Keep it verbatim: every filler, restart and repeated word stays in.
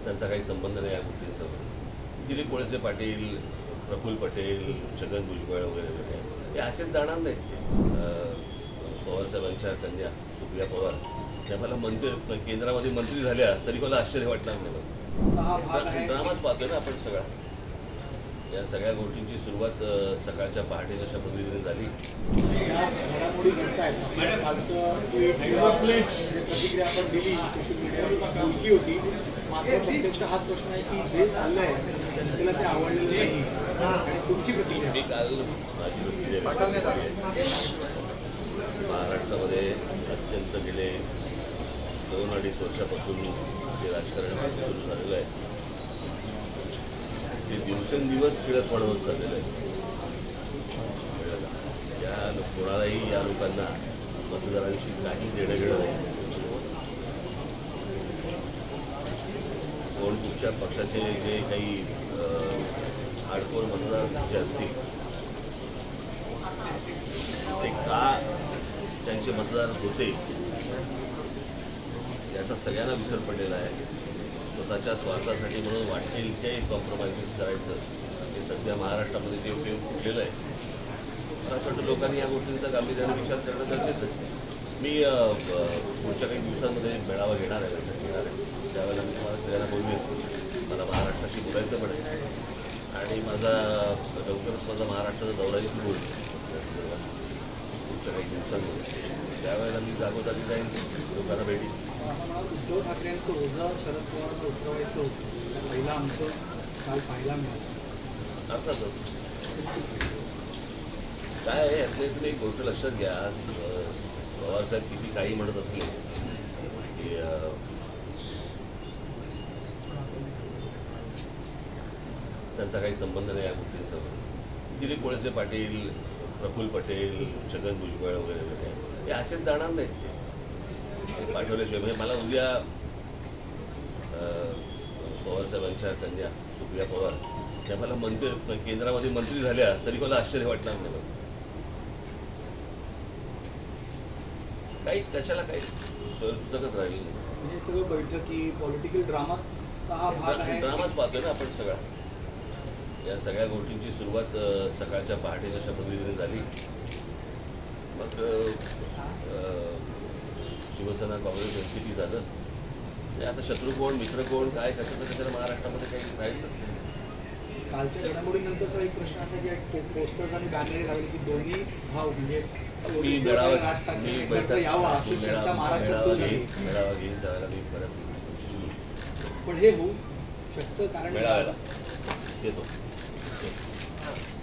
त्यांचा काही संबंध नाही या गोष्टींसोबत. दिलीप वळसे पाटील, प्रफुल्ल पटेल, छगन भुजबळ वगैरे वगैरे हे असेच जाणार नाहीत. पवारसाहेबांच्या कन्या सुप्रिया पवार त्या मला मंत्री केंद्रामध्ये मंत्री झाल्या तरी मला आश्चर्य वाटणार नाही. ड्रामाच पाहतोय ना आपण सगळा. या सगळ्या गोष्टींची सुरुवात सकाळच्या पहाटेच्या शपथविधीने झाली. प्रतिक्रिया आपण दिली सोशल मीडियावर बोलकी होती, मात्र प्रत्यक्ष हाच प्रश्न आहे की जे चाललंय जनतेला ते आवडलेलं नाही आणि तुमची प्रतिक्रिया. मी काल माझी प्रतिक्रिया महाराष्ट्रामध्ये अत्यंत गेले दोन अडीच वर्षापासून जे राजकारण सुरू झालेलं आहे ते दिवसेंदिवस किळसवाण होत चाललेलं आहे. या कोणालाही या लोकांना मतदारांशी काही देणं घेणं नाही. कोण कुठच्या पक्षाचे जे काही हार्डकोर मतदार जे असतील ते का त्यांचे मतदार होते याचा सगळ्यांना विसर पडलेला आहे. स्वतःच्या स्वार्थासाठी म्हणून वाटेल इतके कॉम्प्रोमाइजेस करायचं हे सध्या महाराष्ट्रामध्ये ते उपयोग फुटलेलं आहे. मला असं वाटतं लोकांनी या गोष्टींचा गांभीर्याने विचार करणं गरजेचं आहे. मी पुढच्या काही दिवसांमध्ये मेळावा घेणार आहे, बैठक घेणार आहे. त्यावेळेला मी तुम्हाला सगळ्यांना बोलवेन. मला महाराष्ट्राशी बोलायचं पण आहे आणि माझा लवकरच माझा महाराष्ट्राचा दौराही सुरू होईल या संदर्भात पुढच्या काही दिवसांमध्ये. त्यावेळेला मी जागोजागी जाईन, लोकांना भेटीन. उद्धव ठाकरेंचं ओझं शरद पवारांना उतरवायचं होतं, पहिला आमचं काल पाहायला मिळालं. अर्थातच काय आहे यातले तुम्ही एक गोष्ट लक्षात घ्या. पवारसाहेब किती काही म्हणत असले की त्यांचा काही संबंध नाही या गोष्टींसोबत. दिलीप वळसे पाटील, प्रफुल्ल पटेल, छगन भुजबळ वगैरे वगैरे हे असेच जाणार नाहीत. पाठवल्याशिवाय म्हणजे मला उद्या पवारसाहेबांच्या कन्या सुप्रिया पवार त्या मला मंत्री केंद्रामध्ये मंत्री झाल्या तरी मला आश्चर्य वाटणार नाही. काही कशाला काही सोयसुद्धाच राहिली नाही. म्हणजे सगळं बैठकी पॉलिटिकल ड्रामाचा हा भाग आहे. ड्रामाच पाहतोय ना आपण सगळा. या सगळ्या गोष्टींची सुरुवात सकाळच्या पहाटेच्या शपथविधीने झाली. मग Shiv Sena, Congress, N C P झालं. ते आता शत्रू कोण, मित्र कोण, काय कशाचं कशाला महाराष्ट्रामध्ये काही राहिलंच नाही. कालच्या घडामोडीनंतर सर एक प्रश्न असा की पोस्टर्स आणि बॅनर लागले की दोन्ही भाव म्हणजे मी मेळावा मी बैठक यावा अशी चर्चा महाराष्ट्रात झाली. मेळावा घेईन त्यावेळेला मी परत पण हे होऊ शकतं कारण मेळाव्याला येतो.